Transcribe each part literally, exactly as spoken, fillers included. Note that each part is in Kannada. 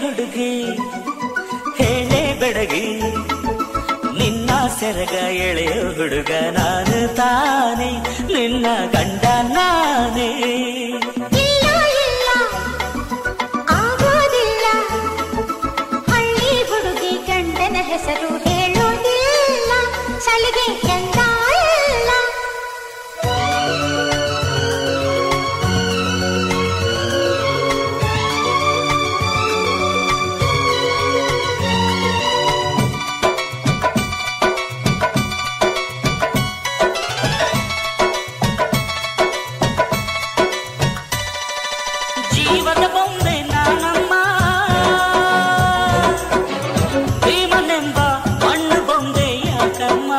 ಹುಡುಗಿ ಹೇಳೆ ಬೆಡಗಿ ನಿನ್ನ ಸೆರಗ ಎಳೆಯ ಹುಡುಗ ನಾನು ತಾನೆ ನಿನ್ನ ಗಂಡ ನಾನೇ. ಇಲ್ಲ ಇಲ್ಲ ಆಗೋದಿಲ್ಲ ಹಳ್ಳಿ ಹುಡುಗಿ ಗಂಡನ ಹೆಸರು ಹೇಳೋದಿಲ್ಲ ಸಲಿಗೆ ಚಂದ ಇಲ್ಲ. ಜೀವದ ಬೊಂಬೆ ನಾನಮ್ಮ ಭೀಮನೆಂಬ ಮಣ್ಣು ಬೊಂಬೆ ಯಾಕಮ್ಮ.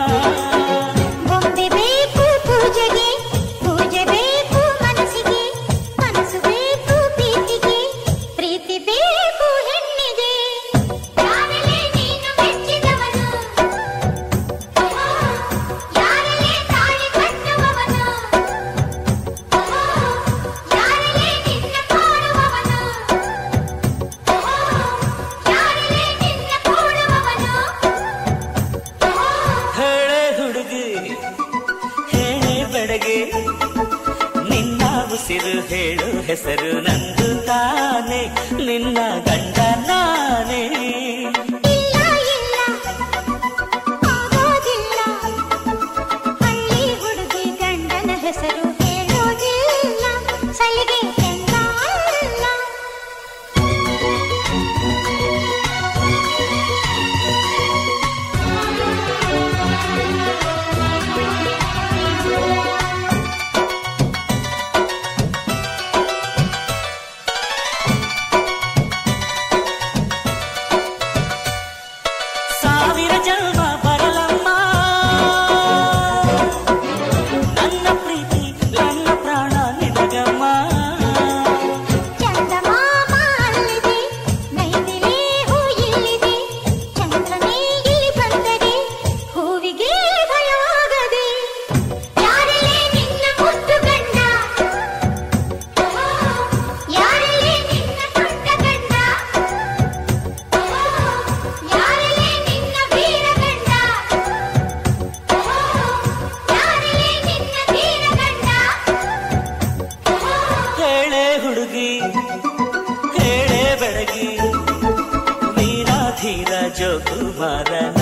ಬೊಂಬೆ ಬೇಕು ಪೂಜೆಗೆ ಪೂಜೆ ಬೇಕು ಮನಸ್ಸಿಗೆ ಮನಸ್ಸು ಬೇಕು ಪ್ರೀತಿಗೆ ಪ್ರೀತಿ ಬೇಕು ಹೆಣ್ಣಿಗೆ. ಯಾರಲೇ ನೀನು ಮೆಚ್ಚಿದವನು ಯಾರಲೇ ತಾಳಿ ಕಟ್ಟುವವನು ಯಾರಲೇ ನಿನ್ನ ಕಾಡುವವನು ಯಾರಲೇ ನಿನ್ನ ಕೂಡುವವನು. ಹೇಳೆ ಹುಡುಗಿ ಹೇಳೆ ಬೆಡಗಿ ನಿನ್ನ ಉಸಿರು ಹೇಳು ಹೆಸರು ನಂದು ತಾನೆ ನಿನ್ನ ಗಂಡ ನಾನೇ. ಇಲ್ಲ ಇಲ್ಲ ಆಗೋದಿಲ್ಲ ಹಳ್ಳಿ ಹುಡುಗಿ ಗಂಡನ ಹೆಸರು ಹೇಳೋದಿಲ್ಲ ಸಲಿಗೆ ಚಂದ ಇಲ್ಲ. ಸಾವಿರ ಜನ್ಮ ಬರಲಮ್ಮ ನನ್ನ ಪ್ರೀತಿ ನನ್ನ ಪ್ರಾಣ ನಿನಗಮ್ಮ. ಚಂದಮಾಮ ಅಲ್ಲಿದೆ ನೈದಿಲೆ ಹೂ ಇಲ್ಲಿದೆ ಚಂದ್ರನೇ ಇಲ್ಲಿ ಬಂದರೆ ಹೂವಿಗೆ ಭಯವಾಗದೆ. ಯಾರಲೇ ನಿನ್ನ ಮುದ್ದು ಗಂಡ ಯಾರಲೇ ನಿನ್ನ ಪುಟ್ಟ ಗಂಡ ಯಾರಲೇ ನಿನ್ನ ವೀರ ಗಂಡ ಯಾರಲೇ ನಿನ್ನ ಧೀರ ಗಂಡ. ಹೇಳೆ ಹುಡುಗಿ ಹೇಳೆ ಬೆಡಗಿ ವೀರಾಧೀರ ಜೋಕುಮಾರ